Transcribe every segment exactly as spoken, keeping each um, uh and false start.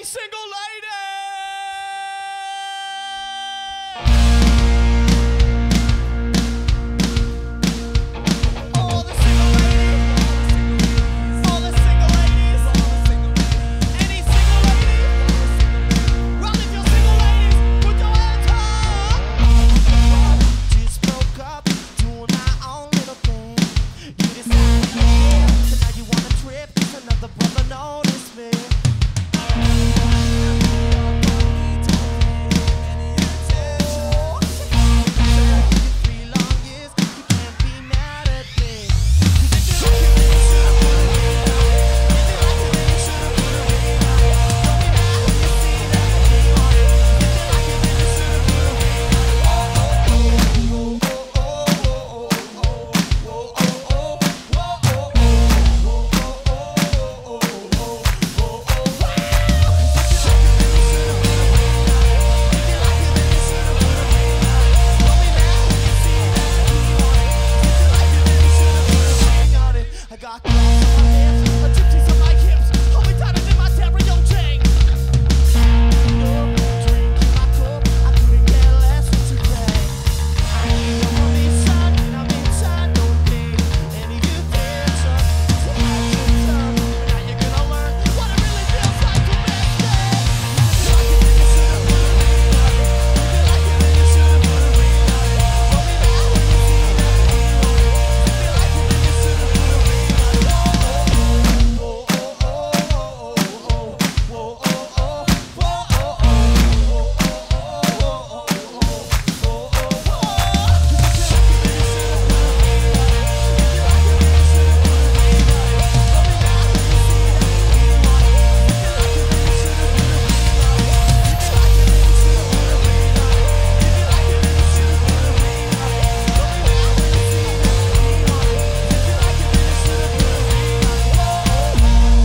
single lady. All the single ladies, all the single ladies, any single lady. Well, if you're single ladies, put your hands up. Just broke up, doing my own little thing. You decided, yeah, so now you want a trip. Another brother noticed me.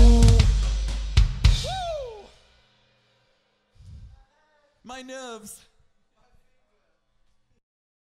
My nerves.